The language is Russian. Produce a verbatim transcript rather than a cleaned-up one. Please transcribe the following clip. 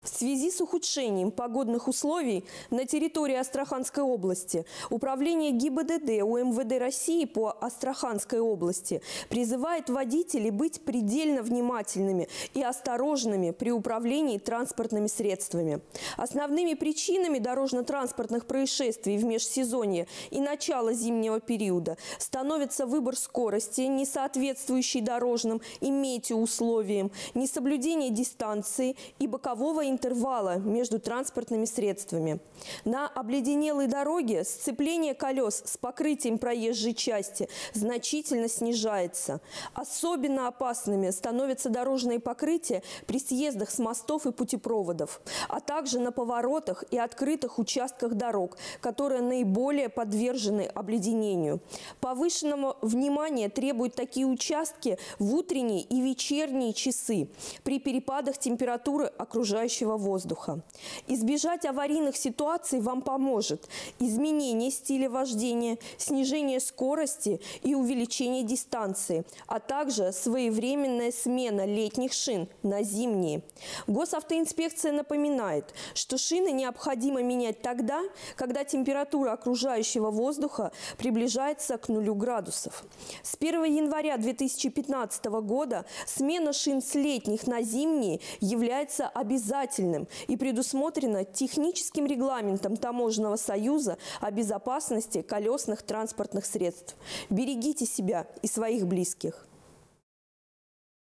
В связи с ухудшением погодных условий на территории Астраханской области Управление ГИБДД УМВД России по Астраханской области призывает водителей быть предельно внимательными и осторожными при управлении транспортными средствами. Основными причинами дорожно-транспортных происшествий в межсезонье и начало зимнего периода становится выбор скорости, не соответствующий дорожным и метеоусловиям, несоблюдение дистанции и бокового интервала между транспортными средствами. На обледенелой дороге сцепление колес с покрытием проезжей части значительно снижается. Особенно опасными становятся дорожные покрытия при съездах с мостов и путепроводов, а также на поворотах и открытых участках дорог, которые наиболее подвержены обледенению. Повышенного внимания требуют такие участки в утренние и вечерние часы при перепадах температуры окружающего воздуха. Избежать аварийных ситуаций вам поможет изменение стиля вождения, снижение скорости и увеличение дистанции, а также своевременная смена летних шин на зимние. Госавтоинспекция напоминает, что шины необходимо менять тогда, когда температура окружающего воздуха приближается к нулю градусов. С первого января две тысячи пятнадцатого года смена шин с летних на зимние является обязательной и предусмотрено техническим регламентом Таможенного союза о безопасности колесных транспортных средств. Берегите себя и своих близких.